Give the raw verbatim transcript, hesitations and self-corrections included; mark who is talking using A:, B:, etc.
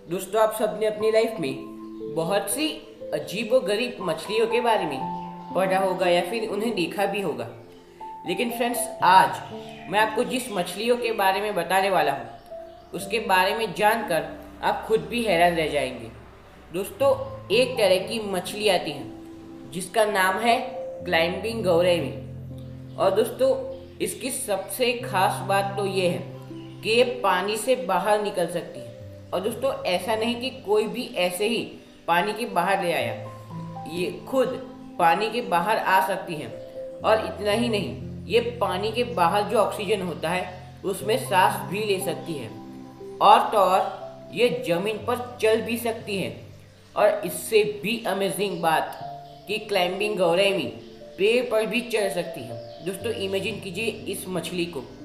A: दोस्तों, आप सबने अपनी लाइफ में बहुत सी अजीब व गरीब मछलियों के बारे में पढ़ा होगा या फिर उन्हें देखा भी होगा। लेकिन फ्रेंड्स, आज मैं आपको जिस मछलियों के बारे में बताने वाला हूँ उसके बारे में जानकर आप खुद भी हैरान रह जाएंगे। दोस्तों, एक तरह की मछली आती है जिसका नाम है क्लाइंबिंग गौरेमी। और दोस्तों, इसकी सबसे खास बात तो ये है कि ये पानी से बाहर निकल सकती है। और दोस्तों, ऐसा नहीं कि कोई भी ऐसे ही पानी के बाहर ले आया, ये खुद पानी के बाहर आ सकती है। और इतना ही नहीं, ये पानी के बाहर जो ऑक्सीजन होता है उसमें सांस भी ले सकती है। और तो और ये जमीन पर चल भी सकती है। और इससे भी अमेजिंग बात कि क्लाइंबिंग गौरेमी पेड़ पर भी चढ़ सकती है। दोस्तों, इमेजिन कीजिए इस मछली को